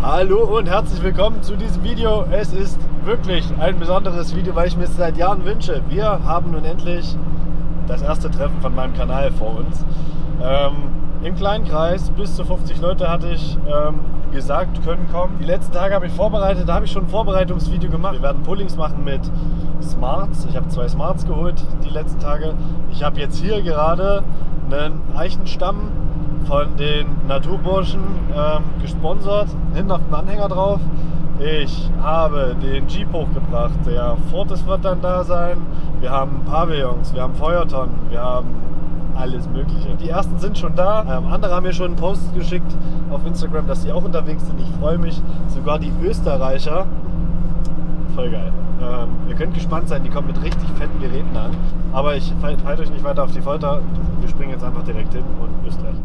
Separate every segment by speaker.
Speaker 1: Hallo und herzlich willkommen zu diesem Video. Es ist wirklich ein besonderes Video, weil ich mir es seit Jahren wünsche. Wir haben nun endlich das erste Treffen von meinem Kanal vor uns. Im kleinen Kreis, bis zu 50 Leute hatte ich gesagt, können kommen. Die letzten Tage habe ich vorbereitet, da habe ich schon ein Vorbereitungsvideo gemacht. Wir werden Pullings machen mit Smarts. Ich habe 2 Smarts geholt die letzten Tage. Ich habe jetzt hier gerade einen Eichenstamm von den Naturburschen gesponsert, hinten auf dem Anhänger drauf. Ich habe den Jeep hochgebracht, der Fortis wird dann da sein. Wir haben Pavillons, wir haben Feuertonnen, wir haben alles Mögliche. Die ersten sind schon da, andere haben mir schon einen Post geschickt auf Instagram, dass sie auch unterwegs sind. Ich freue mich, sogar die Österreicher. Voll geil. Ihr könnt gespannt sein, die kommen mit richtig fetten Geräten an. Aber ich halte euch nicht weiter auf die Folter. Wir springen jetzt einfach direkt hin und bis gleich.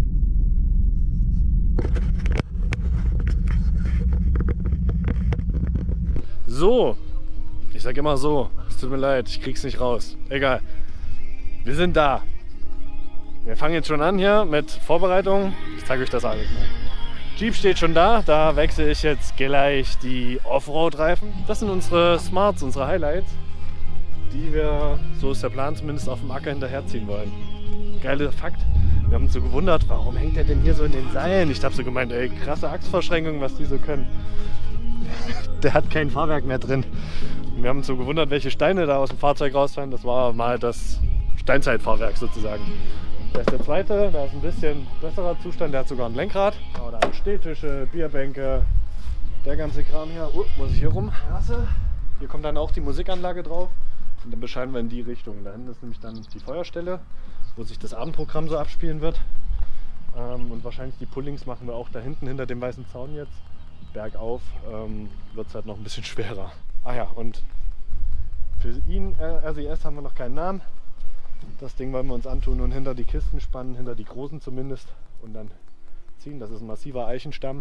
Speaker 1: So, ich sag immer so, es tut mir leid, ich krieg's nicht raus. Egal, wir sind da. Wir fangen jetzt schon an hier mit Vorbereitung. Ich zeige euch das alles mal. Jeep steht schon da, da wechsle ich jetzt gleich die Offroad-Reifen. Das sind unsere Smarts, unsere Highlights, die wir, so ist der Plan zumindest, auf dem Acker hinterherziehen wollen. Geiler Fakt, wir haben uns so gewundert, warum hängt der denn hier so in den Seilen? Ich habe so gemeint, ey, krasse Achsverschränkung, was die so können. Der hat kein Fahrwerk mehr drin. Wir haben uns so gewundert, welche Steine da aus dem Fahrzeug rausfallen. Das war mal das Steinzeitfahrwerk sozusagen. Das ist der zweite, da ist ein bisschen besserer Zustand. Der hat sogar ein Lenkrad. Oh, da haben Stehtische, Bierbänke, der ganze Kram hier. Muss ich hier rum? Hier kommt dann auch die Musikanlage drauf. Und dann bescheiden wir in die Richtung. Da hinten ist nämlich dann die Feuerstelle, wo sich das Abendprogramm so abspielen wird. Und wahrscheinlich die Pullings machen wir auch da hinten hinter dem weißen Zaun jetzt. Bergauf wird es halt noch ein bisschen schwerer. Ah ja, und für ihn, RCS, haben wir noch keinen Namen. Das Ding wollen wir uns antun und hinter die Kisten spannen, hinter die großen zumindest, und dann ziehen. Das ist ein massiver Eichenstamm.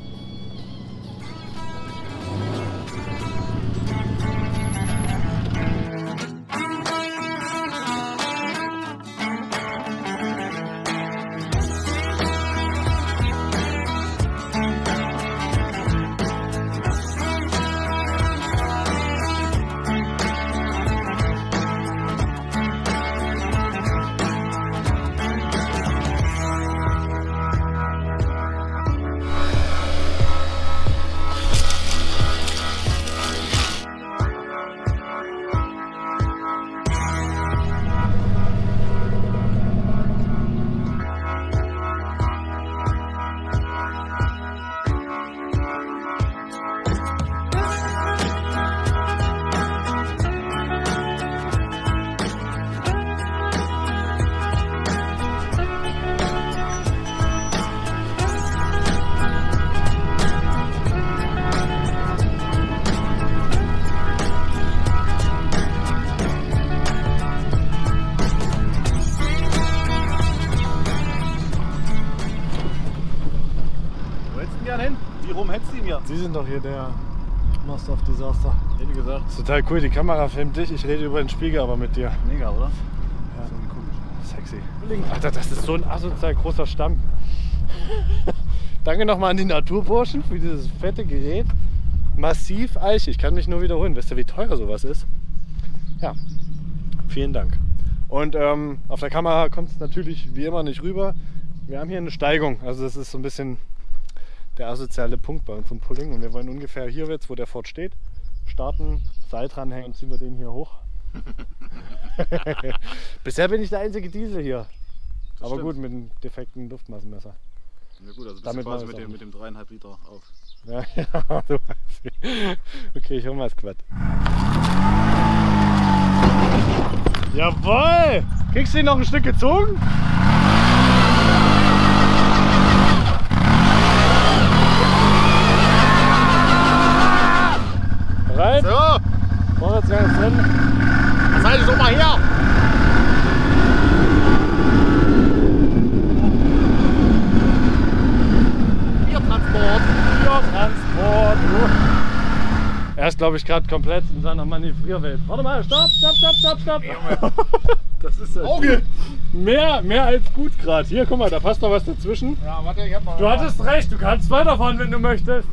Speaker 2: Wie rum hättest du ihn hier?
Speaker 1: Sie sind doch hier der Master of Disaster.
Speaker 2: Hätte gesagt.
Speaker 1: Das ist total cool, die Kamera filmt dich, ich rede über den Spiegel aber mit dir.
Speaker 2: Mega, oder?
Speaker 1: Ja.
Speaker 2: Das ist irgendwie komisch.
Speaker 1: Sexy. Alter, das ist so ein asozial großer Stamm. Danke nochmal an die Naturburschen für dieses fette Gerät. Massiv Eiche, ich kann mich nur wiederholen. Wisst ihr, wie teuer sowas ist? Ja, vielen Dank. Und auf der Kamera kommt es natürlich wie immer nicht rüber. Wir haben hier eine Steigung, also das ist so ein bisschen der asoziale Punkt bei uns vom Pulling, und wir wollen ungefähr hier jetzt, wo der Ford steht, starten, Seil dranhängen und ziehen wir den hier hoch. Bisher bin ich der einzige Diesel hier. Das aber stimmt. Gut, mit einem defekten Luftmassenmesser.
Speaker 2: Ja gut, also
Speaker 1: damit
Speaker 2: quasi mit dem 3,5 Liter auf.
Speaker 1: Ja, ja, du weißt. Okay, ich hol mal das Quad. Jawohl! Kriegst du ihn noch ein Stück gezogen? Bereit?
Speaker 2: So!
Speaker 1: Vorwärts, ganz drin.
Speaker 2: Was halte ich doch mal her? Biertransport!
Speaker 1: Biertransport! ist, glaube ich, gerade komplett in seiner Manövrierwelt. Warte mal, stopp! Das ist
Speaker 2: Auge!
Speaker 1: Mehr als gut gerade. Hier, guck mal, da passt noch was dazwischen.
Speaker 2: Ja, warte, ich hab mal.
Speaker 1: Du hattest recht, du kannst weiterfahren, wenn du möchtest.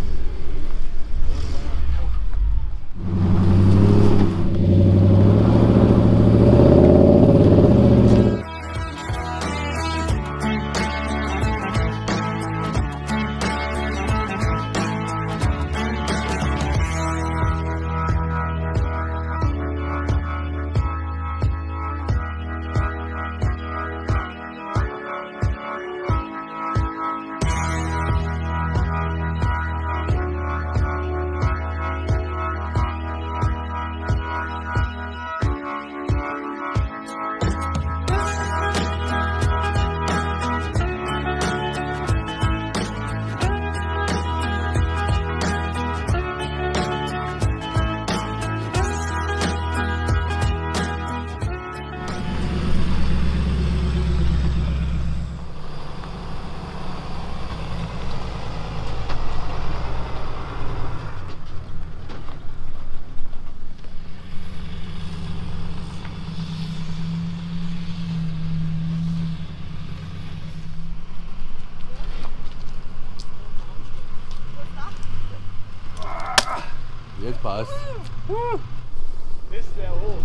Speaker 2: Jetzt passt.
Speaker 1: Ist der hoch.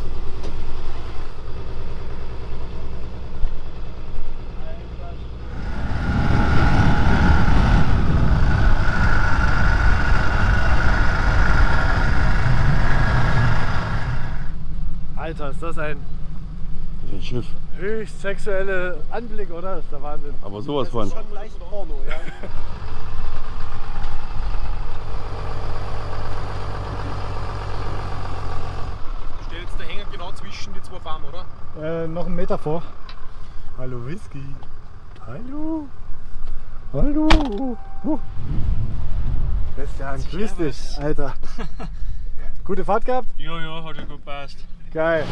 Speaker 1: Alter, ist das ein
Speaker 2: Schiff.
Speaker 1: höchst sexueller Anblick, oder? Das ist der Wahnsinn.
Speaker 2: Aber sowas von.
Speaker 3: Schon leicht Porno, ja. Steht jetzt der Hänger genau zwischen die zwei Farmen, oder?
Speaker 4: Noch einen Meter vor. Hallo Whisky. Hallo. Hallo. Christian, grüß dich, Alter. Gute Fahrt gehabt?
Speaker 3: Ja, hat ja gut passt.
Speaker 4: Geil.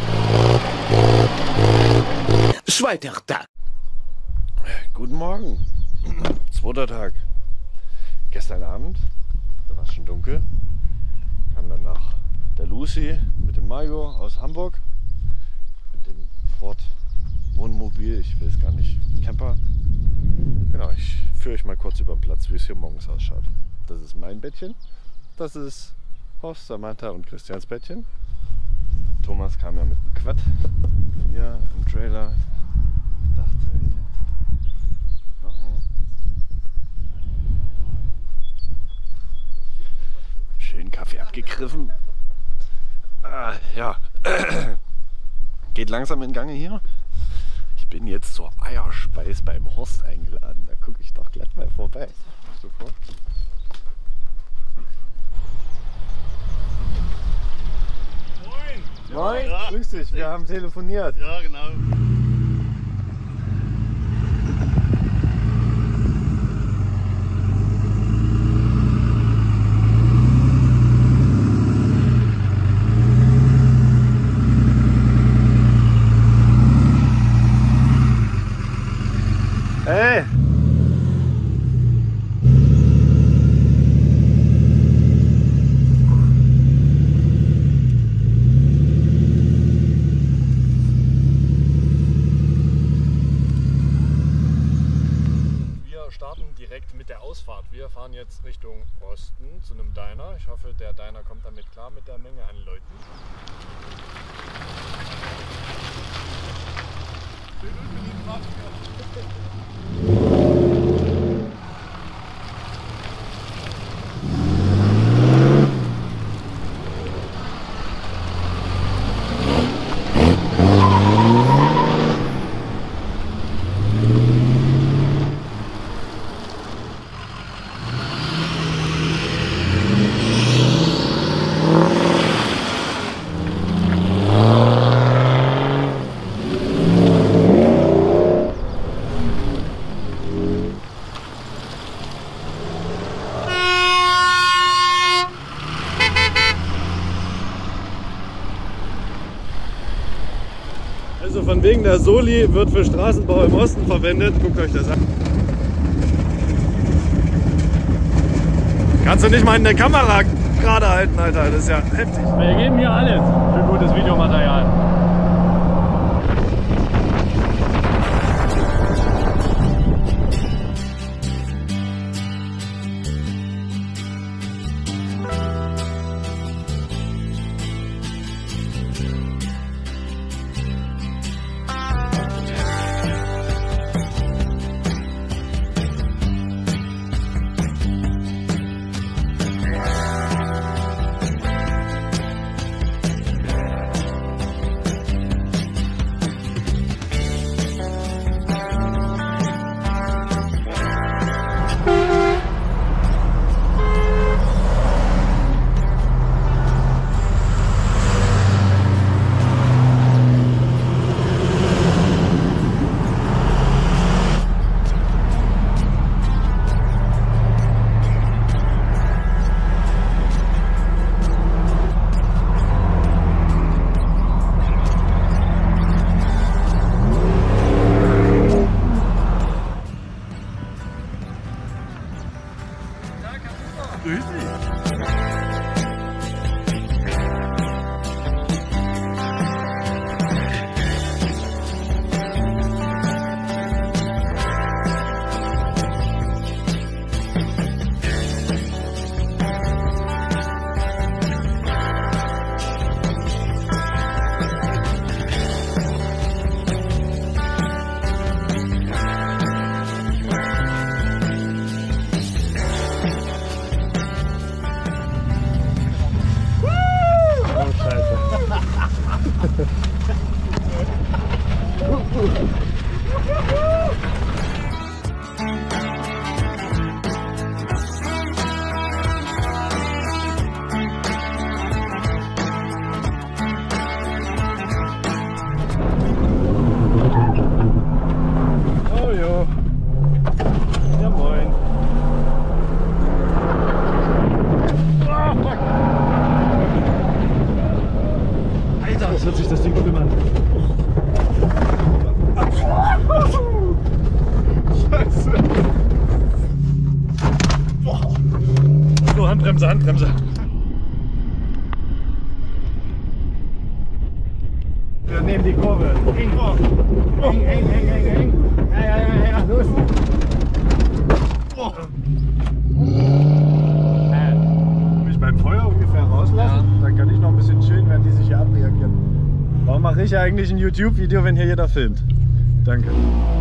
Speaker 5: Zweiter Tag.
Speaker 1: Guten Morgen. Zweiter Tag. Gestern Abend, da war es schon dunkel, kam dann nach der Lucy mit dem Mario aus Hamburg, mit dem Ford Wohnmobil, ich will es gar nicht, Camper. Genau, ich führe euch mal kurz über den Platz, wie es hier morgens ausschaut. Das ist mein Bettchen, das ist Horst, Samantha und Christians Bettchen. Thomas kam ja mit dem Quad hier im Trailer. Dachzelt. Schön Kaffee abgegriffen. Ja, geht langsam in Gange hier. Ich bin jetzt zur Eierspeis beim Horst eingeladen. Da gucke ich doch glatt mal vorbei. Sofort. Moin,
Speaker 3: Ja.
Speaker 1: grüß dich, wir haben telefoniert.
Speaker 3: Ja, genau.
Speaker 1: Hey! Wir starten direkt mit der Ausfahrt. Wir fahren jetzt Richtung Osten zu einem Diner. Ich hoffe, der Diner kommt damit klar mit der Menge an Leuten. Also von wegen der Soli wird für Straßenbau im Osten verwendet. Guckt euch das an. Kannst du nicht mal in der Kamera gerade halten, Alter. Das ist ja heftig. Wir geben hier alles für gutes Videomaterial. Handbremse. Wir nehmen die Kurve. Häng. Ja, los. Mich beim Feuer ungefähr rauslassen, dann kann ich noch ein bisschen chillen, wenn die sich hier abreagieren. Warum mache ich eigentlich ein YouTube-Video, wenn hier jeder filmt? Danke.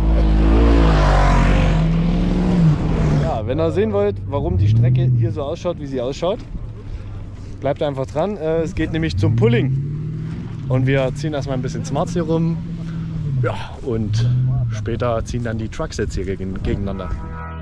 Speaker 1: Ja, wenn ihr sehen wollt, warum die Strecke hier so ausschaut, wie sie ausschaut, bleibt einfach dran. Es geht nämlich zum Pulling. Und wir ziehen erstmal ein bisschen Smarts hier rum. Ja, und später ziehen dann die Trucks jetzt hier gegeneinander.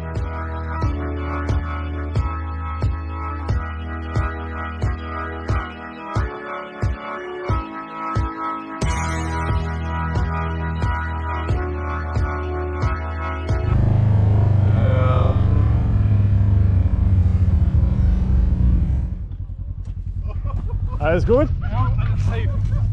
Speaker 1: Alles gut?
Speaker 3: Ja, alles safe.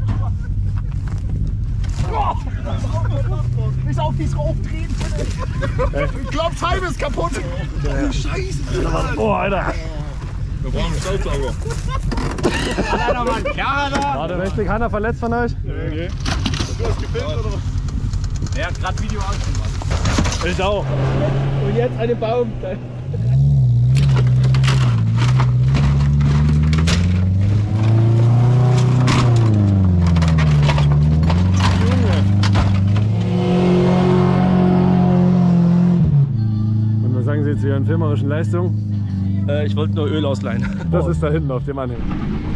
Speaker 3: Bis auf die auftreten. Ich glaube, Scheibe ist kaputt. Oh, Scheiße.
Speaker 1: Oh, Alter.
Speaker 2: Wir brauchen einen Staubsauger.
Speaker 3: Hat einer mal einen Kerl da?
Speaker 1: Warte, richtig, Hanna verletzt von euch?
Speaker 2: Nee.
Speaker 3: Du hast gefilmt oder was? Er hat gerade Video ausgemacht.
Speaker 1: Ich auch.
Speaker 3: Und jetzt einen Baum.
Speaker 1: Zu Ihren filmerischen Leistungen?
Speaker 6: Ich wollte nur Öl ausleihen.
Speaker 1: Das ist da hinten auf dem Anhänger.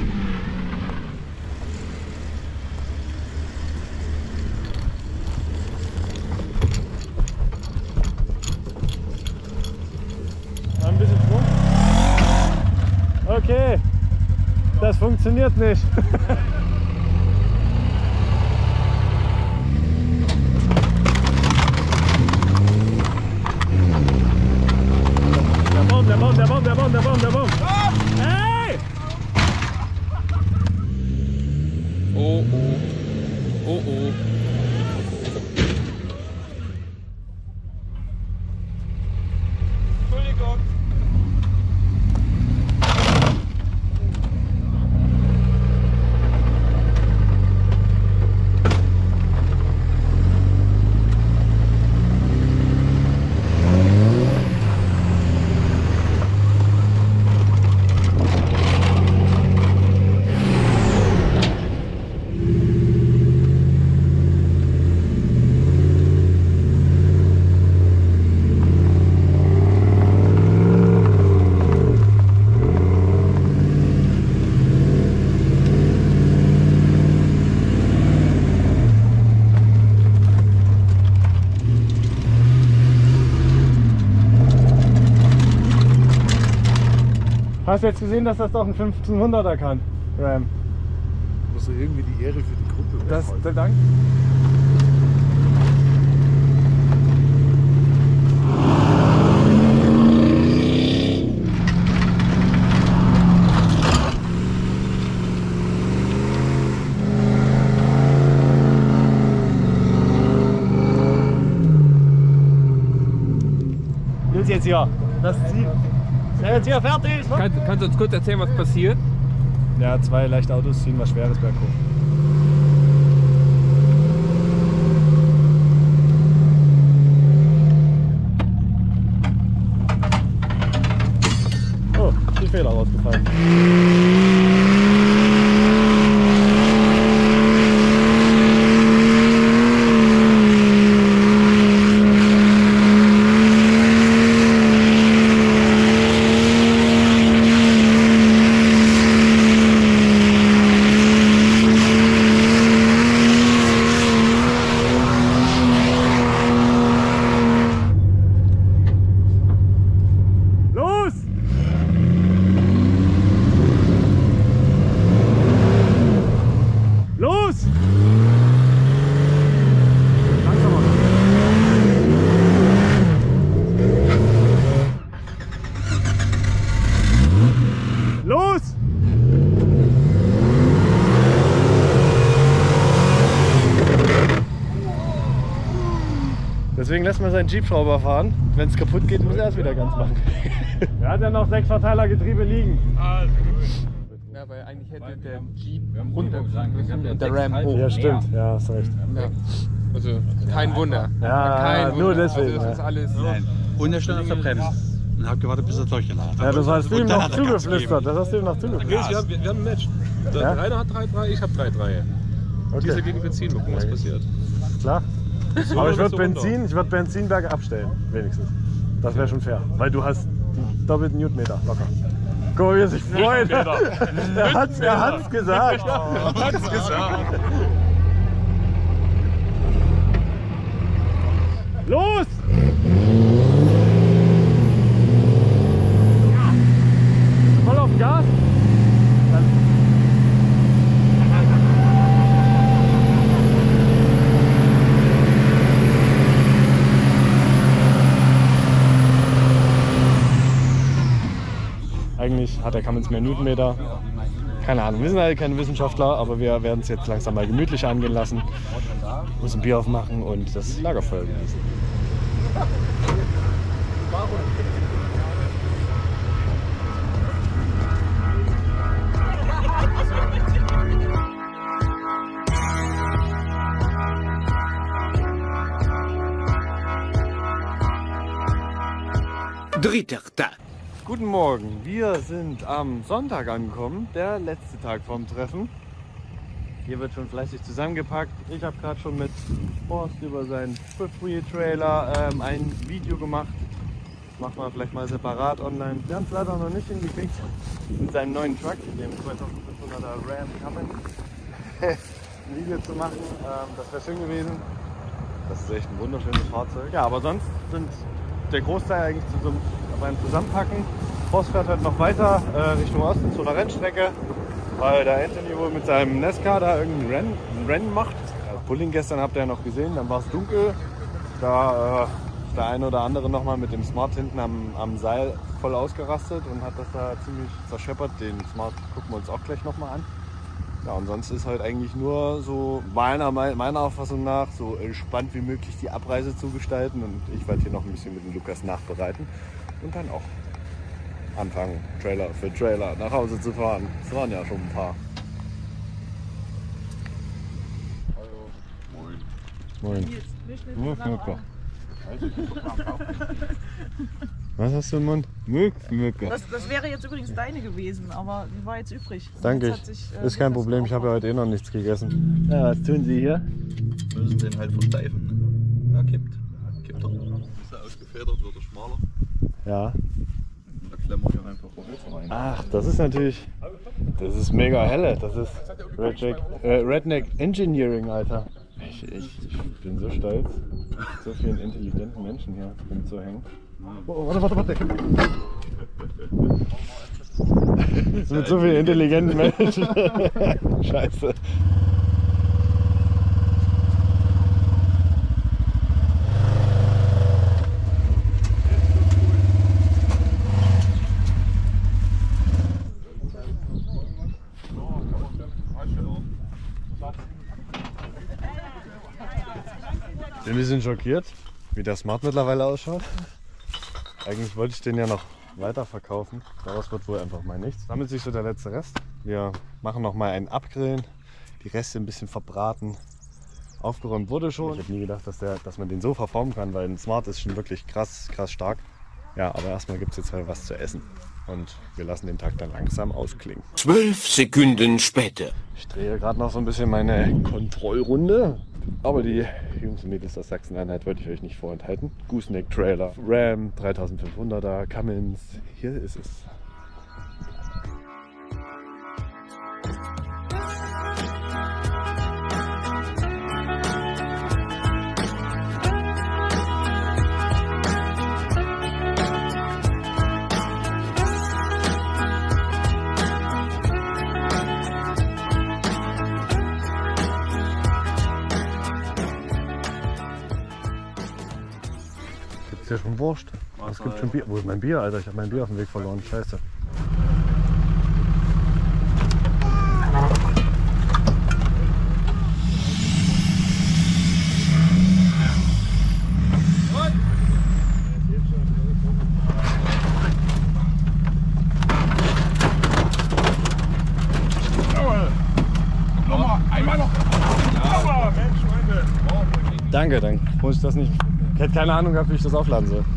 Speaker 1: Ein bisschen Schwung. Okay, das funktioniert nicht. Der Baum. Hey!
Speaker 6: Oh, oh. Oh, oh.
Speaker 3: Entschuldigung.
Speaker 1: Hast du jetzt gesehen, dass das auch ein 1500er kann? Ram.
Speaker 3: Muss so irgendwie die Ehre für die Gruppe.
Speaker 1: Das, Dank. Jetzt hier, das Ziel. Ist jetzt hier fertig?
Speaker 6: Kannst du uns kurz erzählen, was passiert?
Speaker 1: Ja, 2 leichte Autos ziehen was Schweres berghoch. Oh, die Fehler rausgefallen. Deswegen lässt man seinen Jeep-Schrauber fahren. Wenn es kaputt geht, muss er es wieder ganz machen. Er hat ja noch 6 Verteilergetriebe liegen.
Speaker 6: Ja, weil eigentlich hätte der Jeep runter müssen und der Ram hoch.
Speaker 1: Ja, stimmt. Ja, hast recht.
Speaker 6: Ja. Also kein Wunder.
Speaker 1: Ja,
Speaker 6: kein Wunder.
Speaker 1: nur deswegen.
Speaker 6: Also, das ist alles.
Speaker 7: Und er stand auf der Bremse und hat gewartet, bis er durchgeladen hat.
Speaker 1: Ja, das hast du ihm
Speaker 7: Und dann
Speaker 1: noch
Speaker 7: hat er Gas
Speaker 1: zugeflüstert. Das hast du ihm noch zugeflüstert.
Speaker 2: Wir haben ein Match. Der
Speaker 1: Ja?
Speaker 2: Rainer hat 3-3, ich habe 3-3. Dieser
Speaker 1: Okay,
Speaker 2: gegen Benzin, mal gucken, was passiert.
Speaker 1: klar.
Speaker 2: So
Speaker 1: Aber ich
Speaker 2: oder
Speaker 1: würde
Speaker 2: so runter?
Speaker 1: Benzinberg abstellen, wenigstens. Das wäre schon fair, weil du hast die doppelten Newtonmeter locker. Guck mal, wie er sich freut. Er hat's gesagt.
Speaker 2: Hat's gesagt.
Speaker 1: Los! Voll auf Gas. Eigentlich hat der Cummins mehr Newtonmeter. Keine Ahnung, wir sind halt keine Wissenschaftler, aber wir werden es jetzt langsam mal gemütlich angehen lassen. Muss ein Bier aufmachen und das Lagerfeuer genießen.
Speaker 5: Dritter Tag.
Speaker 1: Guten Morgen, wir sind am Sonntag angekommen, der letzte Tag vom Treffen. Hier wird schon fleißig zusammengepackt. Ich habe gerade schon mit Horst über seinen Swift-Wheel-Trailer ein Video gemacht. Das machen wir vielleicht mal separat online. Wir haben es leider noch nicht hingekriegt, mit seinem neuen Truck, dem 2500er Ram Cummins, ein Video zu machen. Das wäre schön gewesen. Das ist echt ein wunderschönes Fahrzeug. Ja, aber sonst sind der Großteil eigentlich beim Zusammenpacken. Horst fährt halt noch weiter Richtung Osten zu einer Rennstrecke, weil der Anthony wohl mit seinem Nesca da irgendein Rennen macht. Pulling gestern habt ihr ja noch gesehen, dann war es dunkel. Da ist der eine oder andere nochmal mit dem Smart hinten am Seil voll ausgerastet und hat das da ziemlich zerscheppert. Den Smart gucken wir uns auch gleich nochmal an. Ja, und sonst ist halt eigentlich nur so meiner Auffassung nach so entspannt wie möglich die Abreise zu gestalten, und ich werde hier noch ein bisschen mit dem Lukas nachbereiten und dann auch anfangen, Trailer für Trailer nach Hause zu fahren. Es waren ja schon ein paar. Moin. Moin. Was hast du im Mund? Mücke.
Speaker 8: Das wäre jetzt übrigens deine gewesen, aber die war jetzt übrig.
Speaker 1: Danke.
Speaker 8: Jetzt hat sich,
Speaker 1: Ist kein Problem, ich habe ja heute eh noch nichts gegessen. Ja, was tun Sie hier?
Speaker 7: Wir müssen den halt versteifen. Ja, kippt doch. Ist er ausgefedert, wird er schmaler.
Speaker 1: Ja.
Speaker 7: Da klemmen wir hier einfach Holz rein.
Speaker 1: Ach, das ist mega helle. Das ist Redneck Engineering, Alter. Ich bin so stolz, so vielen intelligenten Menschen hier rumzuhängen. Oh, warte. Mit so vielen intelligenten Menschen. Scheiße. Ich bin ein bisschen schockiert, wie der Smart mittlerweile ausschaut. Eigentlich wollte ich den ja noch weiter verkaufen. Daraus wird wohl einfach mal nichts. Sammelt sich so der letzte Rest. Wir machen noch mal ein Abgrillen, die Reste ein bisschen verbraten. Aufgeräumt wurde schon. Ich hätte nie gedacht, dass man den so verformen kann, weil ein Smart ist schon wirklich krass stark. Ja, aber erstmal gibt es jetzt halt was zu essen. Und wir lassen den Tag dann langsam ausklingen.
Speaker 5: 12 Sekunden später.
Speaker 1: Ich drehe gerade noch so ein bisschen meine Kontrollrunde. Aber die Jungs und Mädels aus Sachsen-Anhalt wollte ich euch nicht vorenthalten. Gooseneck Trailer, Ram 3500er, Cummins, hier ist es. Ist ja schon Wurst. Es gibt schon Bier. Wo ist mein Bier, Alter? Ich habe mein Bier auf dem Weg verloren. Scheiße. Danke, danke. Muss ich das nicht. Ich hätte keine Ahnung gehabt, wie ich das aufladen soll.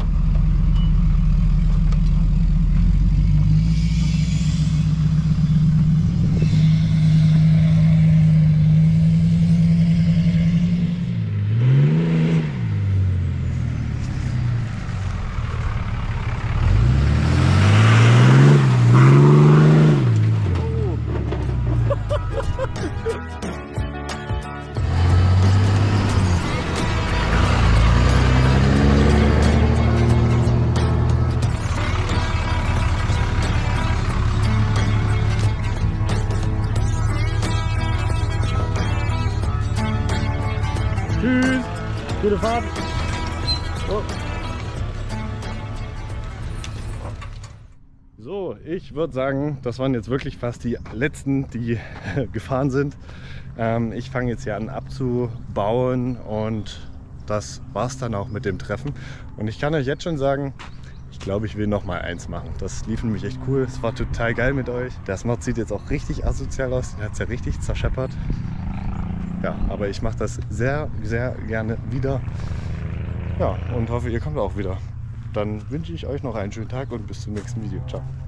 Speaker 1: Tschüss, gute Fahrt. Oh. So, ich würde sagen, das waren jetzt wirklich fast die letzten, die gefahren sind. Ich fange jetzt hier an abzubauen und das war's dann auch mit dem Treffen. Und ich kann euch jetzt schon sagen, ich glaube, ich will noch mal eins machen. Das lief nämlich echt cool. Es war total geil mit euch. Der Smart sieht jetzt auch richtig asozial aus. Den hat es ja richtig zerscheppert. Ja, aber ich mache das sehr gerne wieder. Ja, und hoffe, ihr kommt auch wieder. Dann wünsche ich euch noch einen schönen Tag und bis zum nächsten Video. Ciao.